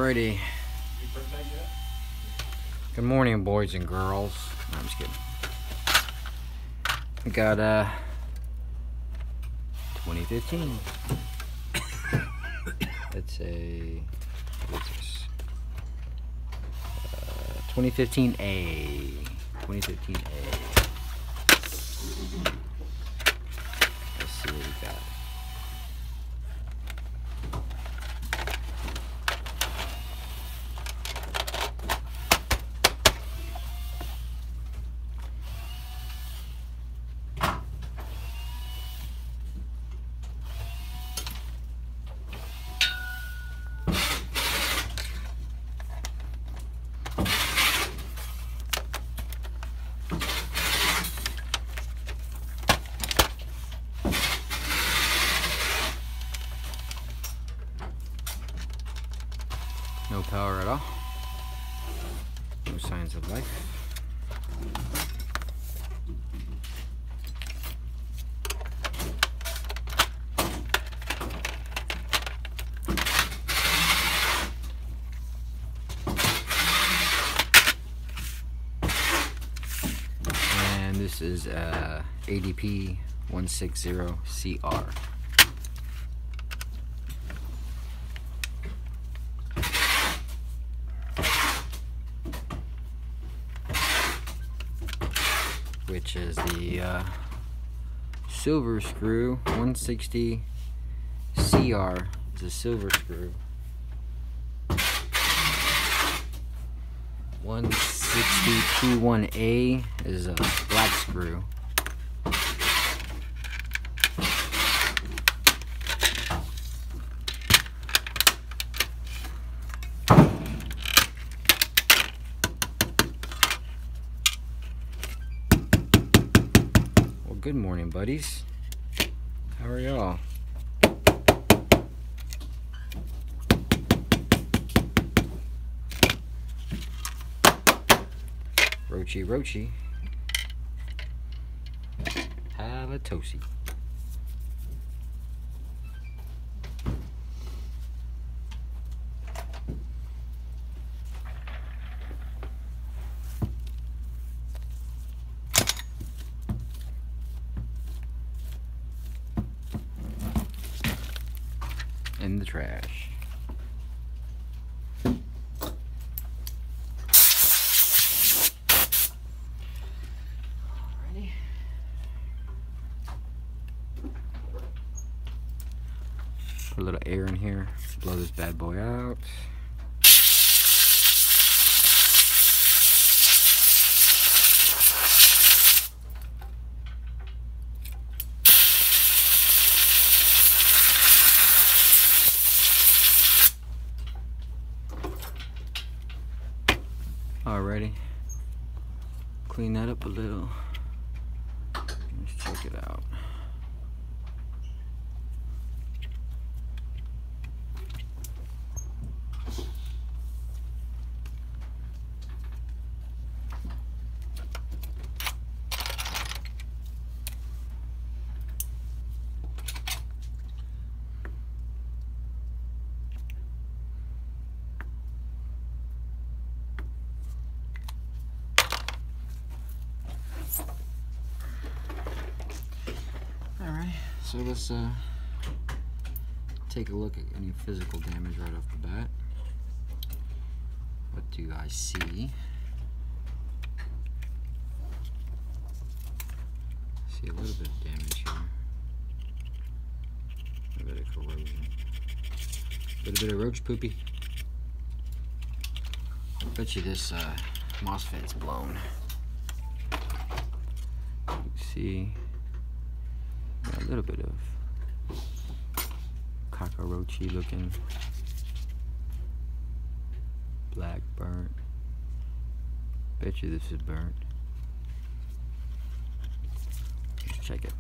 Alrighty. Good morning, boys and girls. No, I'm just kidding. We got 2015. It's a what is this? 2015A. 2015A. Let's see what we got. No power at all. No signs of life. And this is ADP 160CR. Which is the silver screw. 160 CR is a silver screw. 160 P1A is a black screw. Good morning, buddies. How are y'all? Rochi. Halitosi. In the trash. Alrighty. Put a little air in here. Blow this bad boy out. Alrighty, clean that up a little. Let's check it out. So let's take a look at any physical damage right off the bat. What do I see? See a little bit of damage here. A bit of corrosion. A bit of roach poopy. I bet you this MOSFET's blown. You can see a little bit of cockroachy looking black burnt. Bet you this is burnt. Let's check it.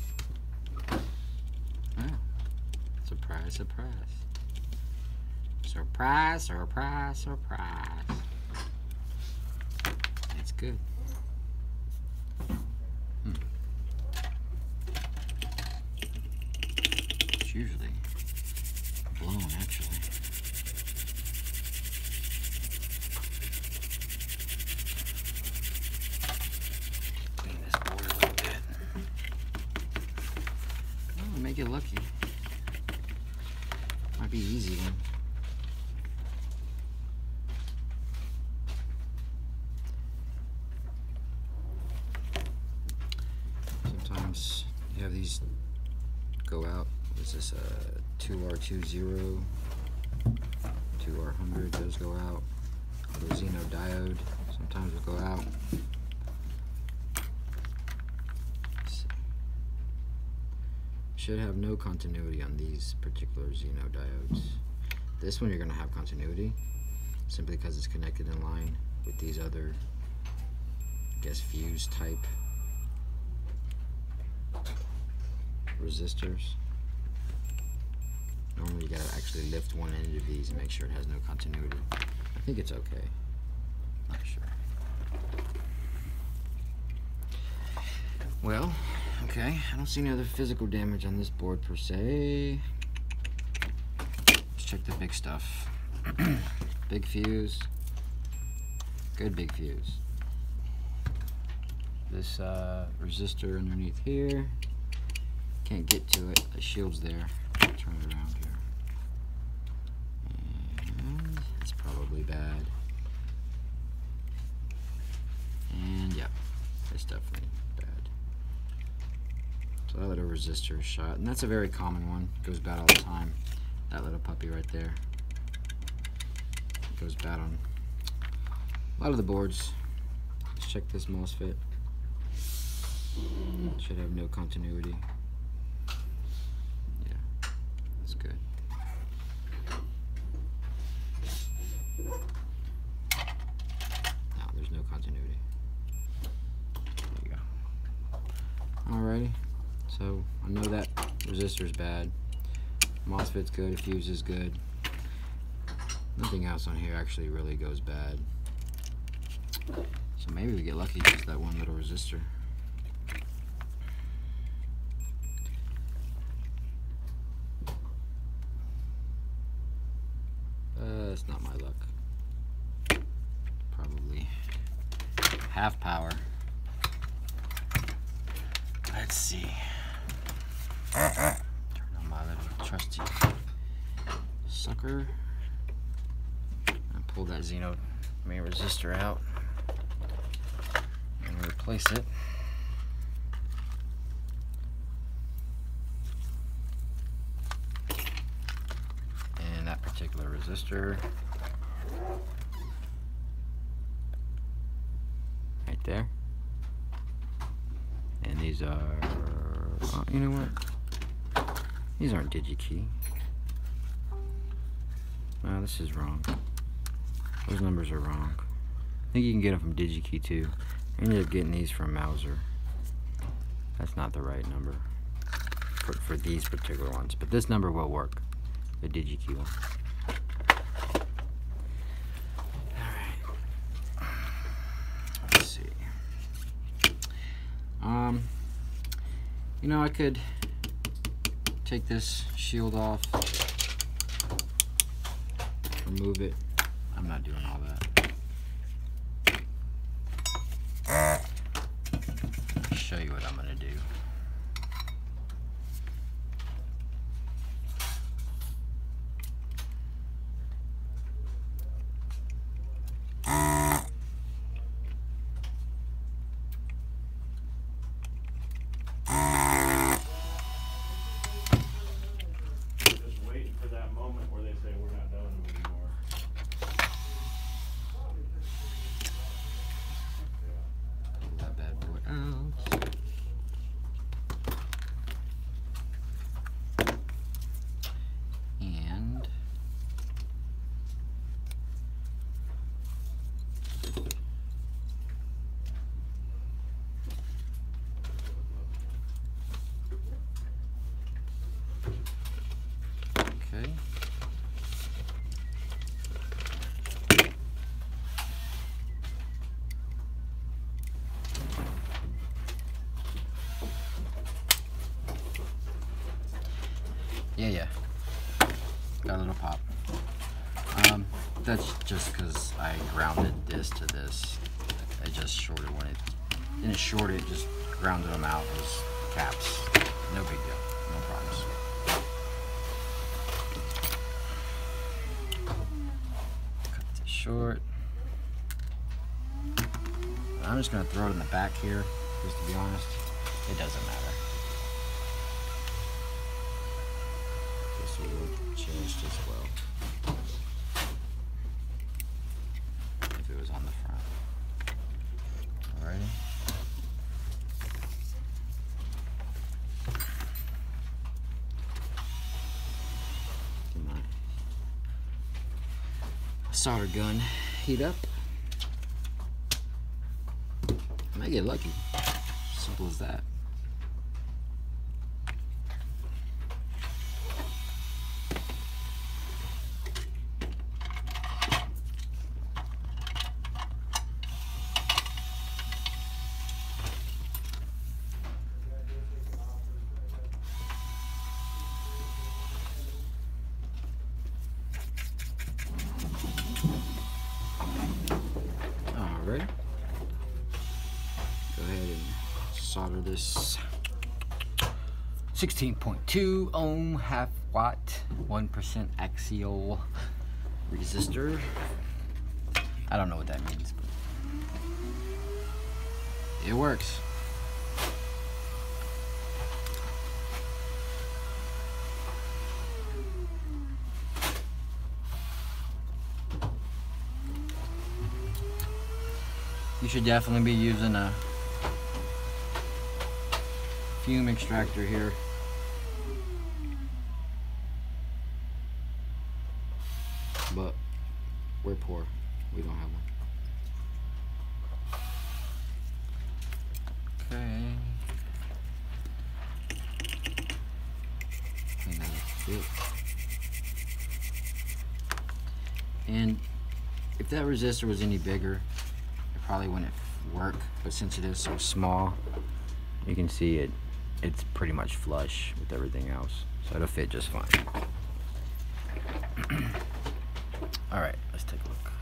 Surprise, surprise. Surprise, surprise, surprise. It's good. It's usually blown, actually. Clean this board a little bit. Oh, make it lucky. Might be easy then. Sometimes you have these go out. This is a 2R20, 2R100, those go out. The Xeno diode sometimes will go out. Should have no continuity on these particular Xeno diodes. This one you're going to have continuity simply because it's connected in line with these other, I guess, fuse type resistors. Normally you gotta actually lift one end of these and make sure it has no continuity. I think it's okay. Not sure. Well, okay. I don't see any other physical damage on this board per se. Let's check the big stuff. Big fuse. Good big fuse. This resistor underneath here. Can't get to it. The shield's there. Turn it around here. And it's probably bad. And yep, it's definitely bad. So that little resistor is shot, and that's a very common one. It goes bad all the time. That little puppy right there. It goes bad on a lot of the boards. Let's check this MOSFET. Should have no continuity. Good. No, there's no continuity. There you go. Alrighty, so I know that resistor's bad. MOSFET's good, fuse is good. Nothing else on here actually really goes bad. So maybe we get lucky just that one little resistor. That's not my luck. Probably half power. Let's see. Turn on my little trusty sucker and pull that Xeno main resistor out and replace it. Particular resistor right there, and these are, oh, you know what, these aren't DigiKey. No, this is wrong. Those numbers are wrong. I think you can get them from DigiKey too. I ended up getting these from Mouser. That's not the right number for these particular ones, but this number will work, the DigiKey one. You know, I could take this shield off, remove it. I'm not doing all that. I'll show you what I'm gonna do. Yeah. Got a little pop. That's just because I grounded this to this. I just shorted when it didn't short it, just grounded them out as caps. No big deal. No problems. Cut this short. I'm just going to throw it in the back here, because to be honest, it doesn't matter. This will look just as well if it was on the front. Alrighty. Get my solder gun heat up. I might get lucky. Simple as that. Alright. Go ahead and solder this 16.2 ohm half watt 1% axial resistor. I don't know what that means, but it works. You should definitely be using a fume extractor here. But we're poor. We don't have one. Okay. Clean that up a bit. And if that resistor was any bigger, probably wouldn't work, but since it is so small, you can see it's pretty much flush with everything else, so it'll fit just fine. All right, let's take a look.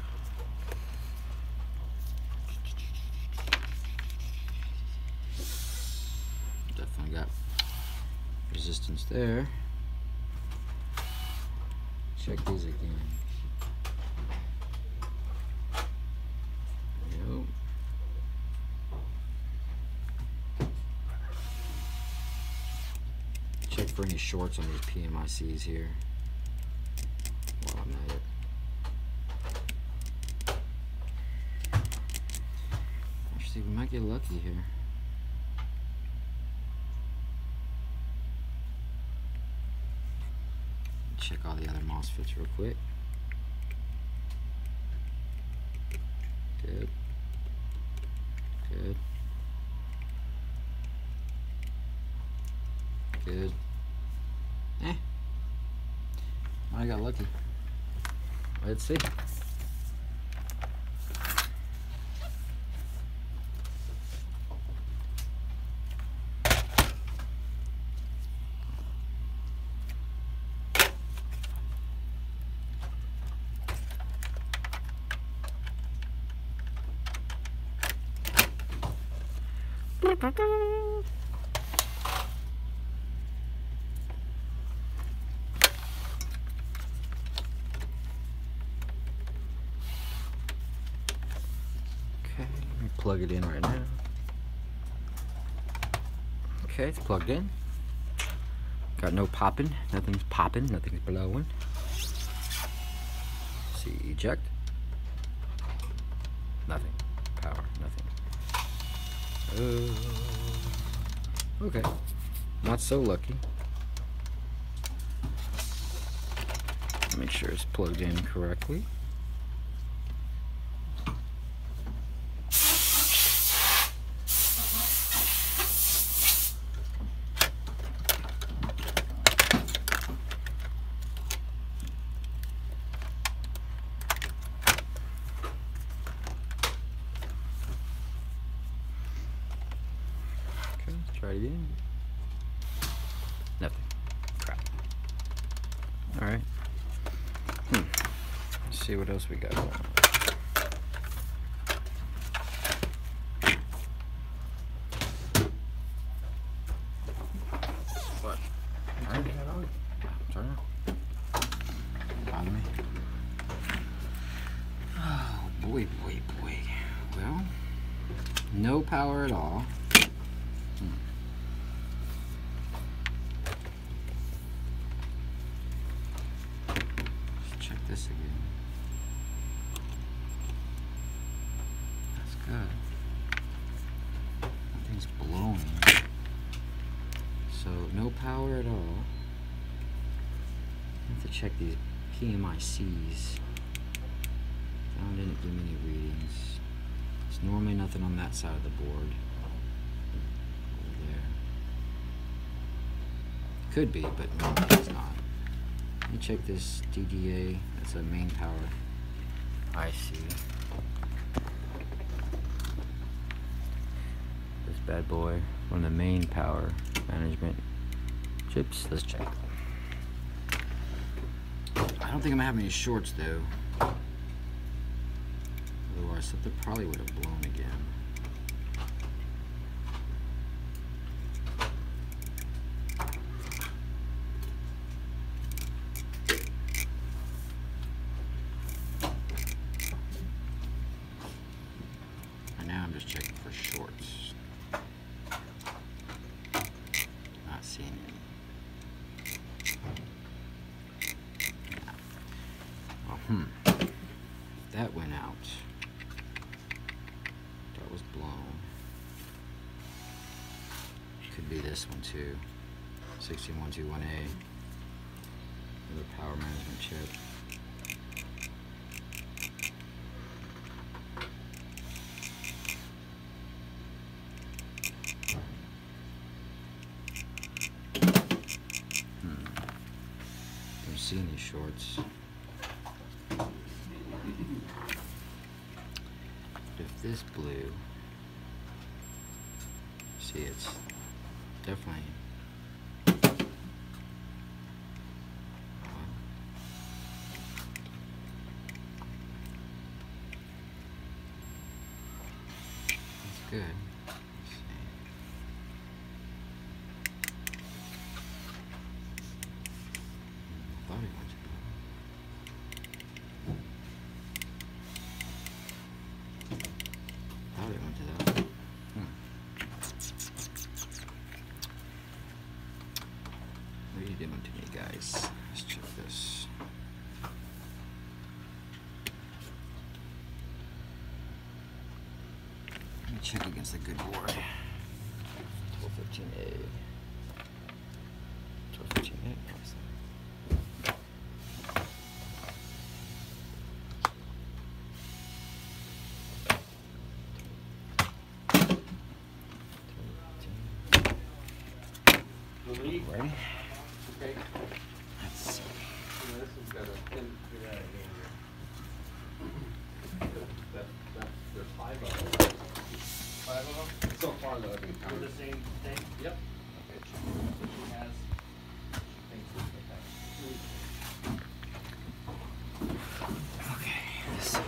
Definitely got resistance there. Check these again. Check for any shorts on these PMICs here while I'm at it. Actually, we might get lucky here. Check all the other MOSFETs real quick. Good. Good. Good. I got lucky. Let's see. Okay, let me plug it in right now. Okay, it's plugged in. Got no popping, nothing's popping, nothing's blowing. See, eject. Nothing. Power, nothing. Okay, not so lucky. Make sure it's plugged in correctly. Okay, let's try it again. Nothing. Crap. see what else we got going on. What? Turn it on. Turn it on. On me. Oh boy, boy, boy. Well, no power at all. Let's check this again. That's good. Nothing's blowing. So no power at all. I have to check these PMICs. Sound didn't give me any readings. There's normally nothing on that side of the board. Over there. Could be, but no, it's not. Let me check this DDA. That's a main power IC. This bad boy, one of the main power management chips. Let's check. I don't think I'm gonna have any shorts though. Otherwise, something probably would have blown again. And now I'm just checking for shorts. Not seeing any. Well, that went out. That was blown. Could be this one too. 16121A. Another power management chip. Don't see any shorts. If this blew, see, it's definitely that's good. Let's see. I thought it went to that. It went to that. What are you doing to me, guys? Let's check this. Let me check against the good board. 1215A. 1215A. Ready? Okay. Let's see. This has got a pin figure out here. There's 5 of them. 5 of them? So far that I've been For counting. the same thing? Yep. Okay, so she has, she thinks it's okay. Okay, let's see.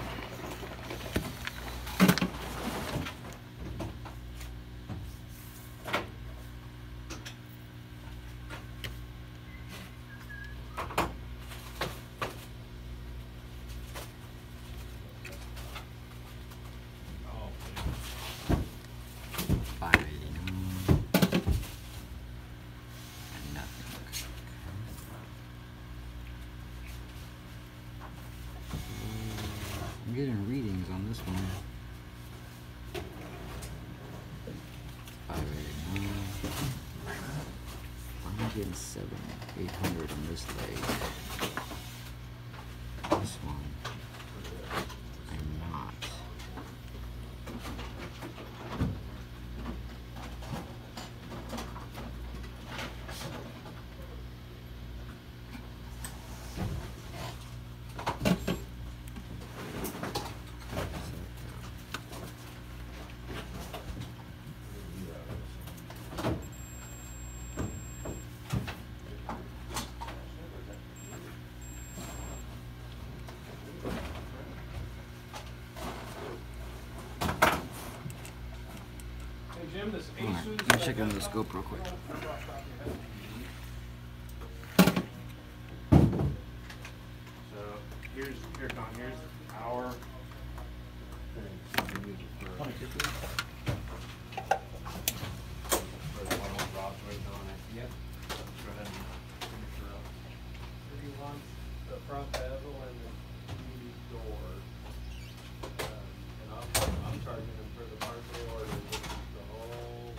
Oh, 589. And nothing. I'm getting readings on this one. 589. I'm getting 800 on this leg. This one, I'm not. Hey Jim, this Alright, Asus. let me check under the scope real quick. So here's our thing. We use it for the one with Rob's waiting on it. Yep. Let's go ahead and finish her up. He wants the front bezel and the TV door. And I'm charging him for the part they ordered, which is the whole.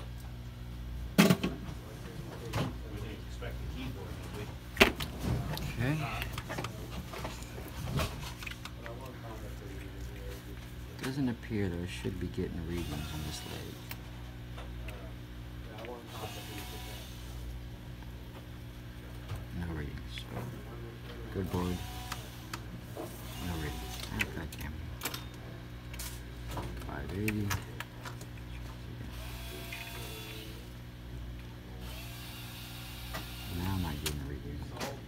We didn't expect the keyboard, did we? Okay. Doesn't appear there should be getting readings on this leg. No readings. Good board. No readings. Okay, camera. 580. Now I'm not getting readings.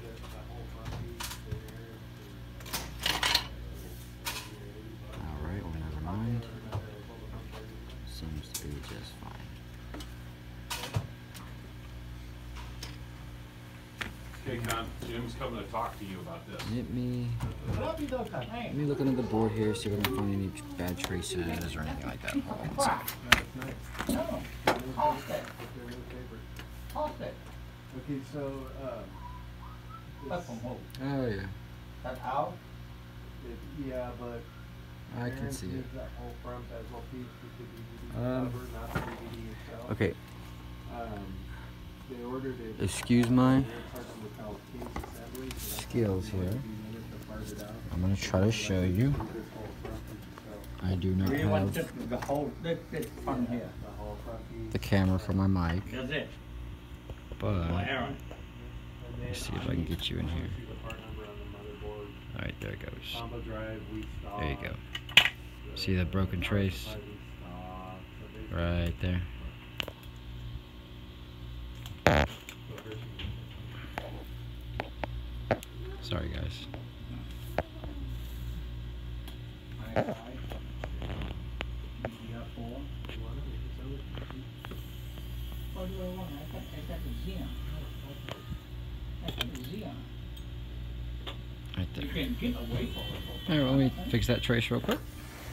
Alright, well, never mind. Seems to be just fine. Okay, Con, Jim's coming to talk to you about this. Let me look under the board here, see if I can find any bad traces or anything like that. Hold on one second. Okay, so, That's from home. Oh yeah, That out? yeah, but. I can see it. That whole front bezel piece with the DVD Um, cover, not the DVD itself. Okay, They ordered it. excuse my They're charging the case assembly, so that's skills why here. it's 2 minutes to part it out. I'm gonna try to show you. This whole front piece, so I do not We want have the whole, this front here. the whole front piece. the camera for my mic, That's it. but Aaron. And then let's see if I can get you in I wanna here. see the part number on the motherboard. Alright, there it goes. Combo drive, we stock. There you go. See the broken trace? Right there. Sorry guys. What do I want? I got the Xeon. I got the Xeon. Right You there. can get away from it. Alright, let me fix that trace real quick.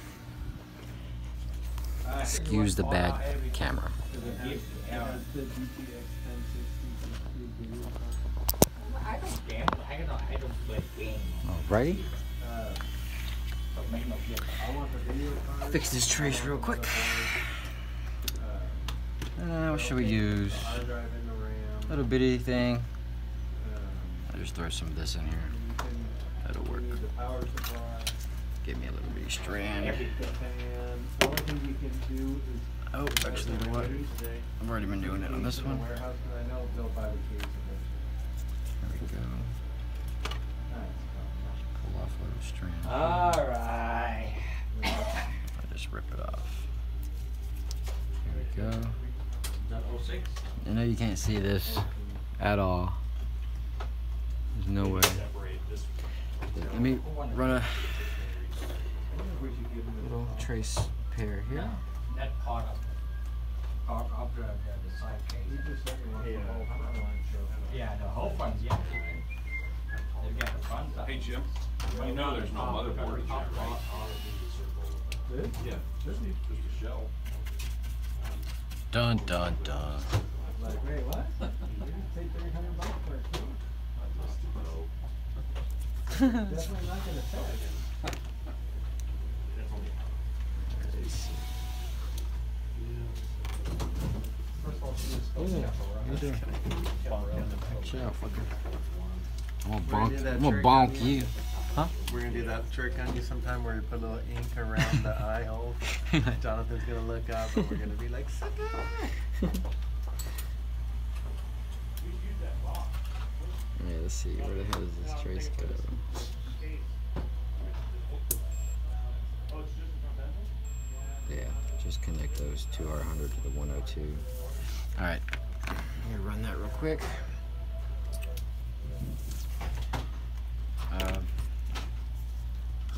Excuse the bad camera. That's the GTX 1060 video card. I don't game. I don't play game. Alrighty. So make no difference. I want the video card. Fix this trace real quick. Uh, What should we use? hard drive in the RAM. Little bitty thing. Um, I'll just throw some of this in here. you can That'll work. use the power supply. Give me a little bitty strand. The fan. The only thing we can do is. Oh, actually, you know what? Today. I've already been doing it on this In the one. warehouse, 'cause I know they'll buy the case eventually. There we go. Nice. Pull off a little strand. Alright. I just rip it off. There we go. That 06? I know you can't see this at all. There's no way. Let me run a We should give them a little trace pair here. That part of it. Part of the side You case. just said you want the whole front line show. Yeah, the whole front, yeah. They got the front side. Hey, Jim, you know there's no motherboard in there, right? This? Yeah, just a shell. Dun dun dun. Like, wait, what? You just take $300 for it too? Definitely not gonna sell it. First of all, she was supposed to have a Chill out, fucker. I'm We're gonna gonna do that bonk trick bonk on you. We're gonna do that trick on you sometime where we put a little ink around the eye hole. Jonathan's gonna look up and we're gonna be like, sucker! Yeah, let's see. Where the hell does this trace go? Yeah, just connect those 2R100 to the 102. Alright, let me run that real quick.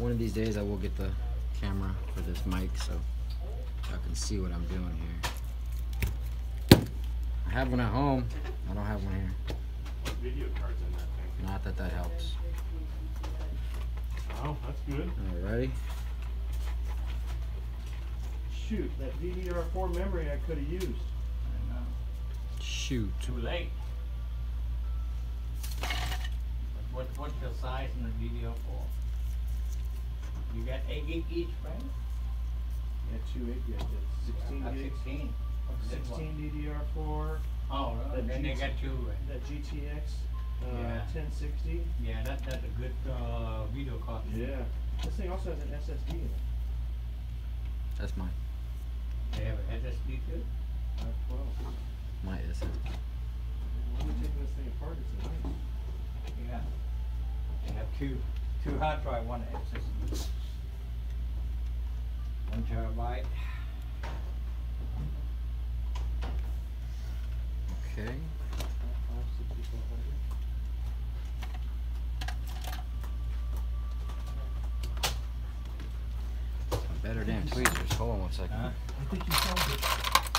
One of these days I will get the camera for this mic so y'all can see what I'm doing here. I have one at home. I don't have one here. What video card's in that thing? Not that that helps. Oh, that's good. Alrighty. Shoot, that DDR4 memory I could have used. I know. Shoot. Too late. What's the size in the DDR4? You got 8 gig each, right? Yeah, 2 8 gig. That's 16 Not gigs. 16. What's this one? 16 DDR4. Oh, really? That Then they GT got two. That GTX Yeah. 1060. Yeah, that's a good video card. Yeah. This thing also has an SSD in it. That's mine. They have an SSD too? 512. My SSD. When we're taking this thing apart, it's nice. Yeah. They have two hard drive, one SSD. 1 terabyte. Okay. 560, 400. Better damn tweezers. Hold on one second. Huh? I think you sold it.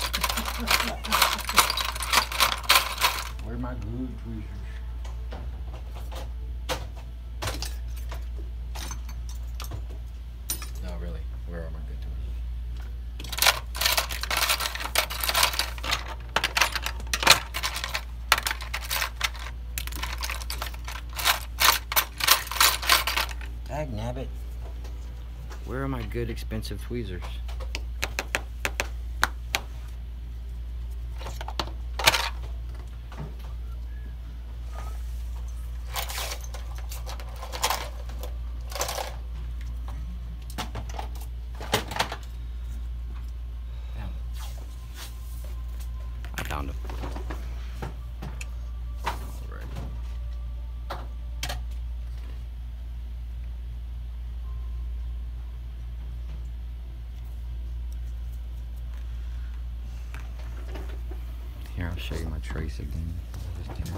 Where are my good tweezers? No, really. Where are my good tweezers? Dag nabbit. Where are my good expensive tweezers? Damn. I found them. Alright. Here, I'll show you my trace again. I'll just do it.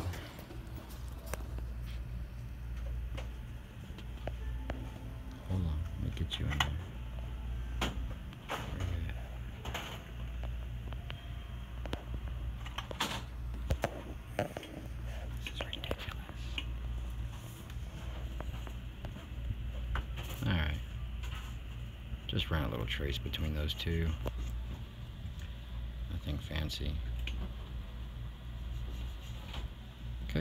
Hold on, let me get you in there. Where you at? This is ridiculous. Alright. Just ran a little trace between those two. Nothing fancy. Okay.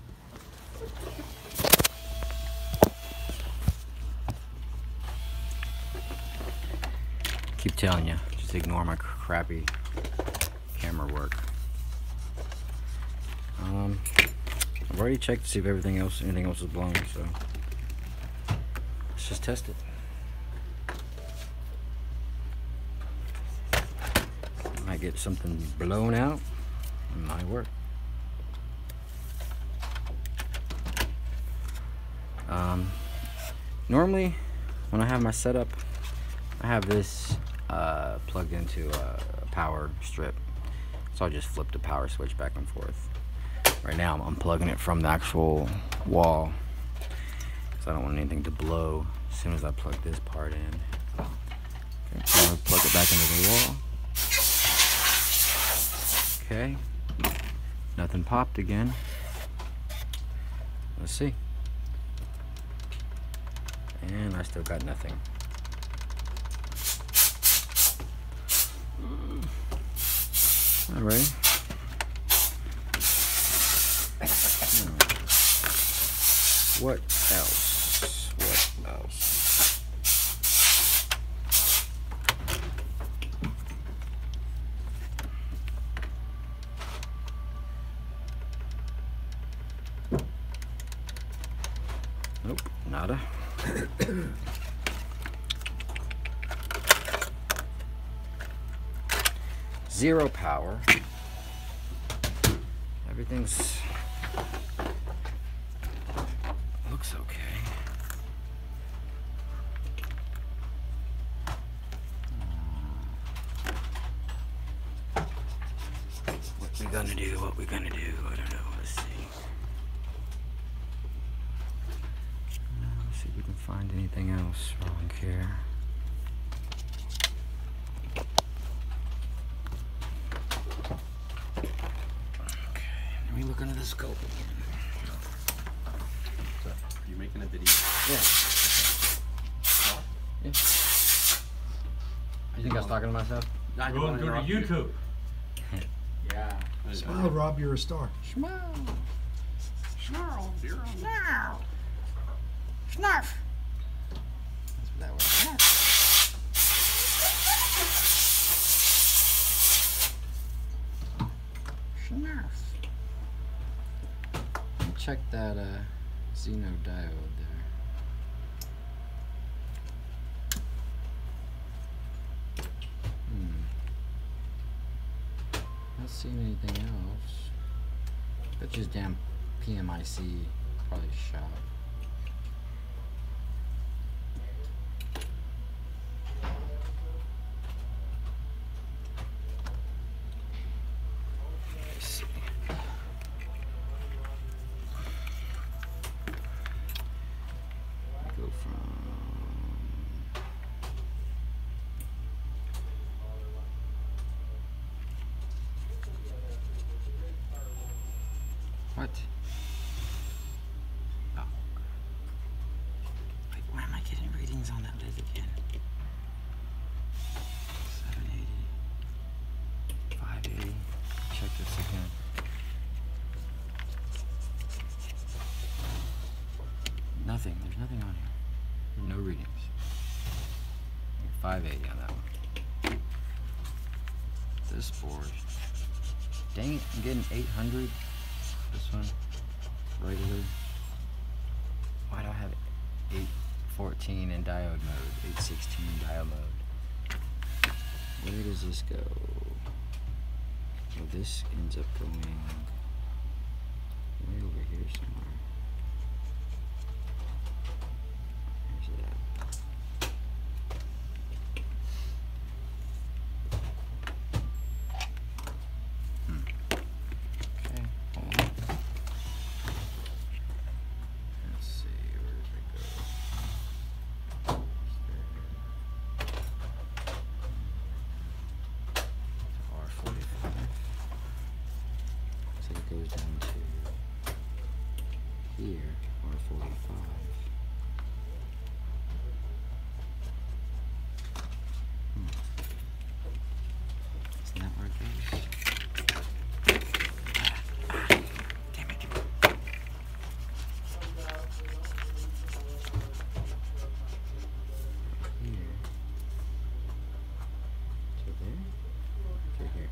Keep telling you, just ignore my crappy camera work. I've already checked to see if anything else is blown, so let's just test it. Might get something blown out. It might work. Normally, when I have my setup, I have this plugged into a power strip, so I'll just flip the power switch back and forth. Right now, I'm unplugging it from the actual wall, because I don't want anything to blow as soon as I plug this part in. Okay, so I'll plug it back into the wall. Okay, nothing popped again. Let's see. And I still got nothing. All right. What else? What else? Nope, nada. Zero power. Everything's looks okay. What we gonna do? What we gonna do? I don't know. Let's see. Let's see if we can find anything anything else wrong here. Okay, let me look under the scope again. So, are you making a video? Yeah. Yeah. You think I was talking to myself? I Go and go to YouTube. Yeah. Smile, Rob, you're a star. Smile. Snarl, dear. Snarl. Snarf. That's what that was. Snarf. Let me check that Xeno diode there. Not seeing anything else. That's just damn PMIC probably shot. Let's see. Go from what? Oh. Wait, why am I getting readings on that lid again? 780, 580. Check this again. Nothing. There's nothing on here. No readings. 580 on that one. This board. Dang it! I'm getting 800. This one, regular. Why do I have 814 in diode mode? 816 in diode mode. Where does this go? Well, this ends up going way over here somewhere. Where's it at? Okay, hold on. Let's see, where does it go? R45. So it goes down to here, R45. Isn't that where it goes? Damn it. Here. To there? To here.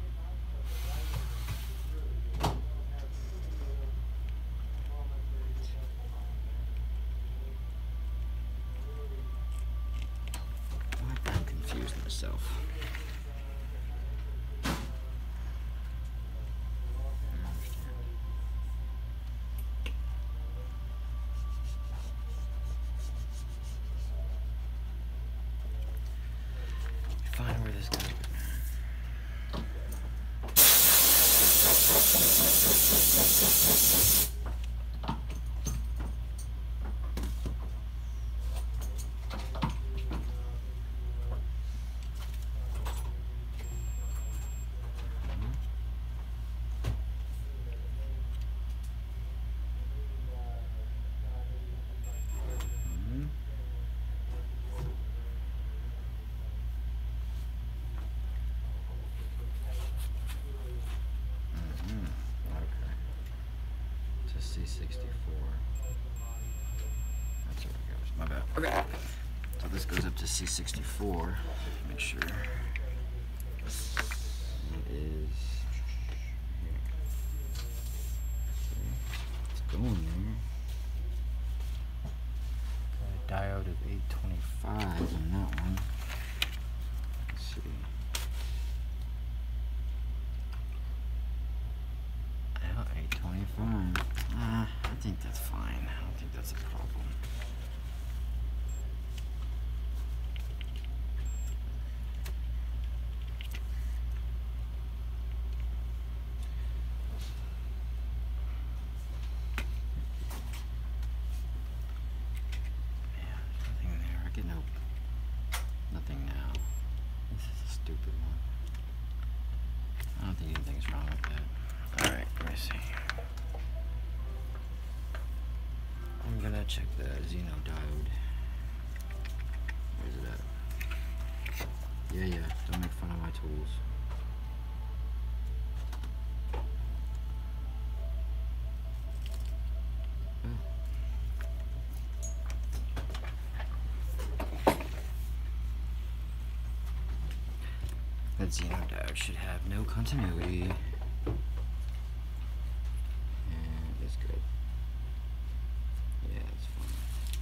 I'm confused myself. I don't understand. Find where this goes. Mhm. Mhm. Okay. To C64. That's where it goes. My bad. Okay. So this goes up to C64. Make sure. It is here. Okay. It's going there. Got a diode of 825 on that one. Let's see. Well, 825. I think that's fine. I don't think that's a problem. Yeah, there's nothing there. I Nothing now. This is a stupid one. I don't think anything's wrong with that. Alright, let me see. I'm gonna check the Xeno diode. Where's it at? Yeah, don't make fun of my tools. That Xeno diode should have no continuity. And it's good. Yeah, it's fine.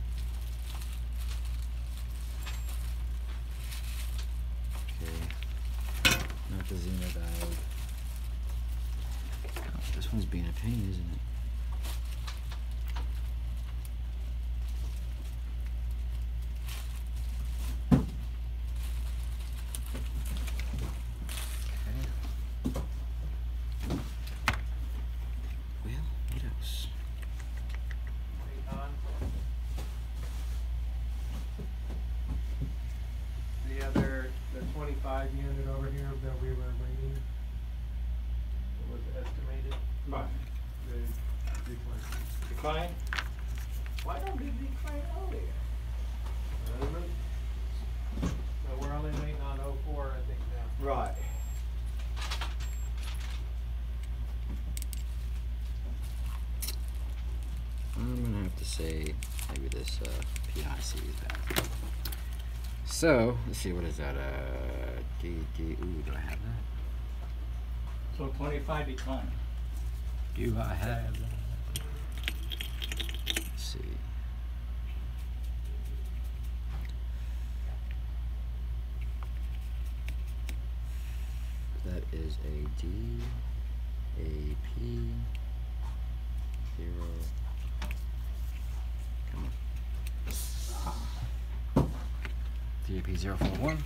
Okay. Not the Xeno diode. Oh, this one's being a pain, isn't it? The 25 unit over here that we were waiting, what was estimated? Right. The decline. Decline? Why don't we decline earlier? So we're only waiting on 04, I think now. Right. I'm gonna have to say maybe this PIC is bad. So let's see, what is that? Ooh, do I have that? So 25 decline. Do I have that? Let's see. That is a DAP 0. Come on. DAP 041.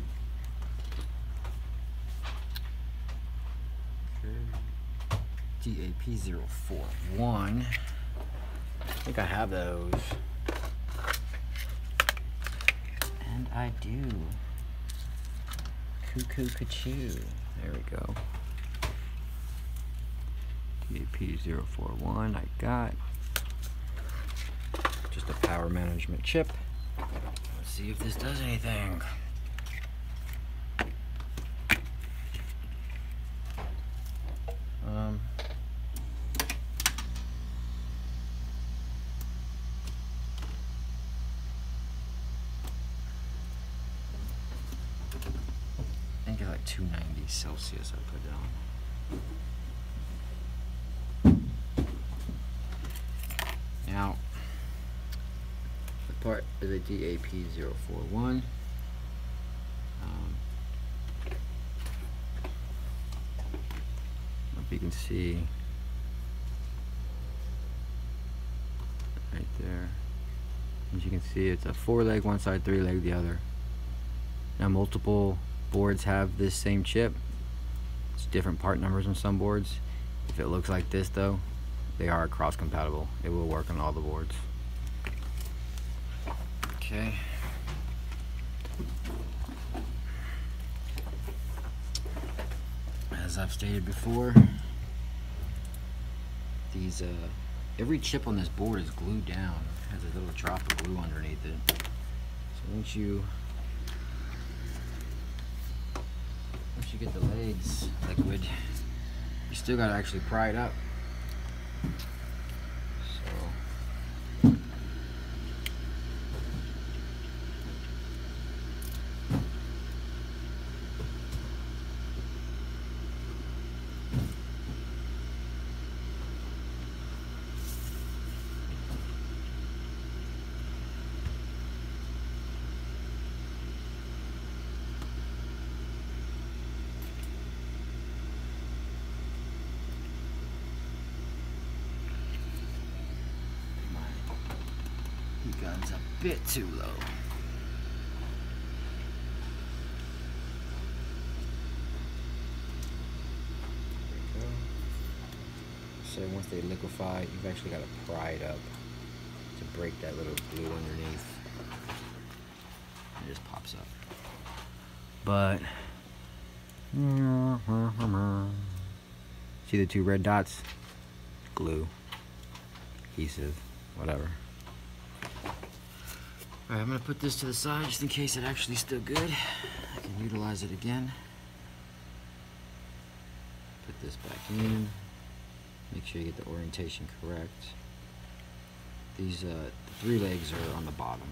DAP 041. I think I have those. And I do. Cuckoo Cachoo. There we go. DAP 041 I got. Just a power management chip. Let's see if this does anything. I think it's like 290 Celsius I put it on. Now, the part is a DAP 041. If you can see right there, as you can see, it's a 4-leg one side, 3-leg the other. Now multiple boards have this same chip. It's different part numbers on some boards. If it looks like this though, they are cross compatible. It will work on all the boards. Okay. As I've stated before, these every chip on this board is glued down. It has a little drop of glue underneath it. So once you get the legs liquid, you still gotta actually pry it up. So heat gun's a bit too low. There we go. So once they liquefy, you've actually got to pry it up to break that little glue underneath. It just pops up. But see the two red dots? Glue, adhesive, whatever. Alright, I'm gonna put this to the side just in case it actually still good. I can utilize it again. Put this back in. Make sure you get the orientation correct. These the 3 legs are on the bottom.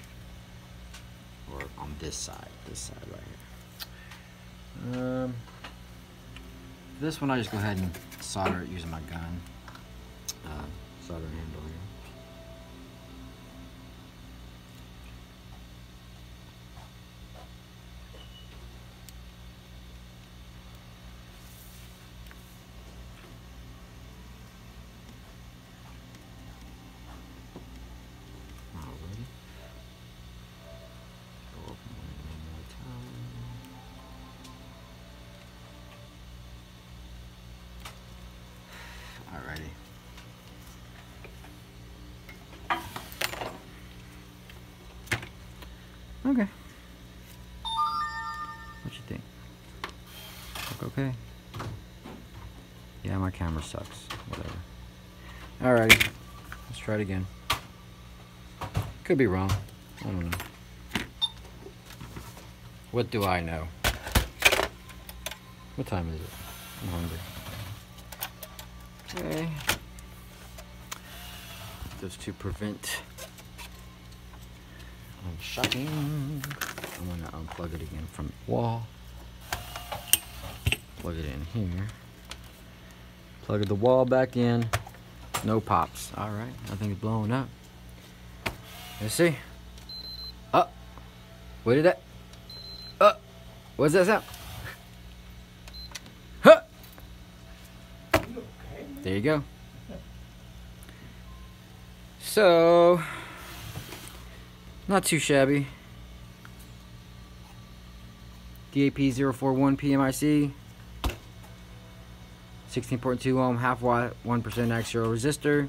Or on this side right here. This one I just go ahead and solder it using my gun. Solder handle here. Alrighty. Go open it one more time. Alrighty. Okay. What you think? Look okay? Yeah, my camera sucks. Whatever. Alrighty. Let's try it again. Could be wrong. I don't know. What do I know? What time is it? I'm hungry. Okay. Just to prevent shocking, I'm gonna unplug it again from the wall. Plug it in here. Plug the wall back in. No pops. Alright, nothing's blowing up. Let's see. Oh, what did that? Oh, what's that sound? Huh! There you go. So, not too shabby. DAP041 PMIC. 16.2 ohm, half watt, 1% axial resistor.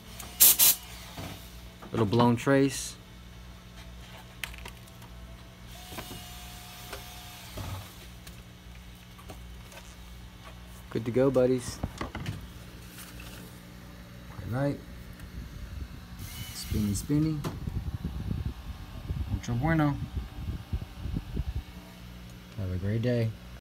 Little blown trace. Good to go, buddies. Alright. Spinny, spinny. Mucho bueno. Have a great day.